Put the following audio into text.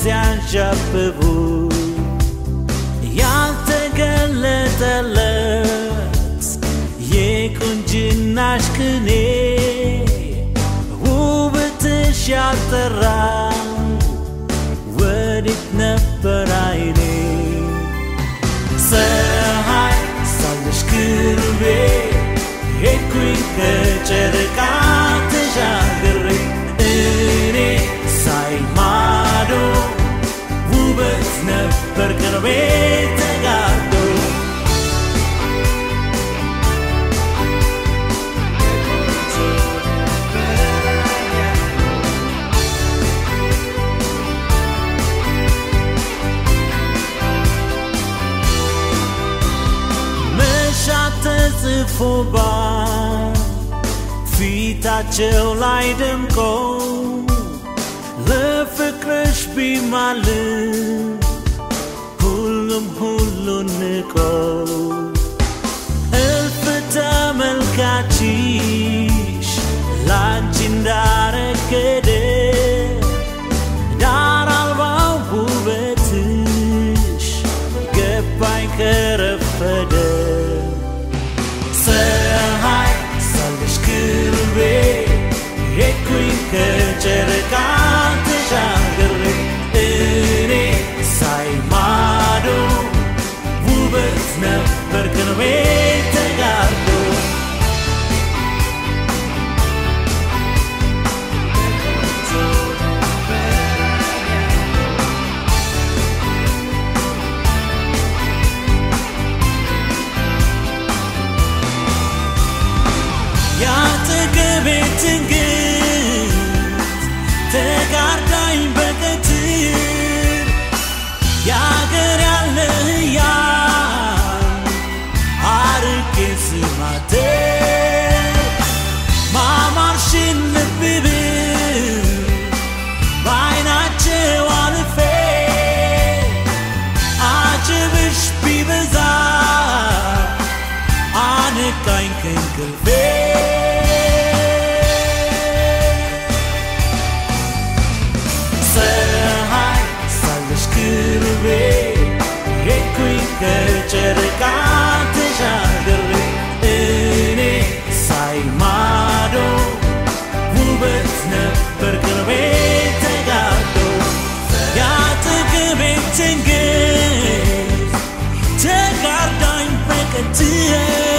ሲያንዣብቡ ያልተገለጠለት የቁንጅናሽ ቅኔ ውበትሽ ያልጠራው ወዴት ነበር አይኔ ፀሐይ ሳለሽ ቅርቤ ሄድኩኝ ከጨረቃ ተሻግሬ እኔ ሳይ ማዶ ውበት ነበር ቅርቤ ተጋርዶ ተጽፎባት ፊታቸው ላይ ደምቆ ለፍቅርሽ ቢማልም ሁሉን ንቆ እልፍ ተመልካችሽ ላንቺ እንዳረገደ ዳር አልባው ውበትሽ ገባኝ ከረፈደ ፀሐይ ሳለሽ ቅርቤ ሄድኩኝ ከጨረቃ ተሻግሬ እኔ ሳይ ማዶ ውበት ነበር ቅርቤ ተጋርዶ ያጠገቤ ትንግት ተጋርዳኝ በቀትር ያገር ያለህ አርቄ ስማትር ማማርሽን ልብ ብል በዓይናቸው አልፌ አጀብሽ ቢበዛ አነቃኝ ከእንቅልፌ ፀሐይ ሳለሽ ቅርቤ ሄድኩኝ ከጨረቃ ተሻግሬ እኔ ሳይ ማዶ ውበት ነበር ቅርቤ ተጋርዶ ያጠገቤ ትንግት ተጋርዳኝ በቀትር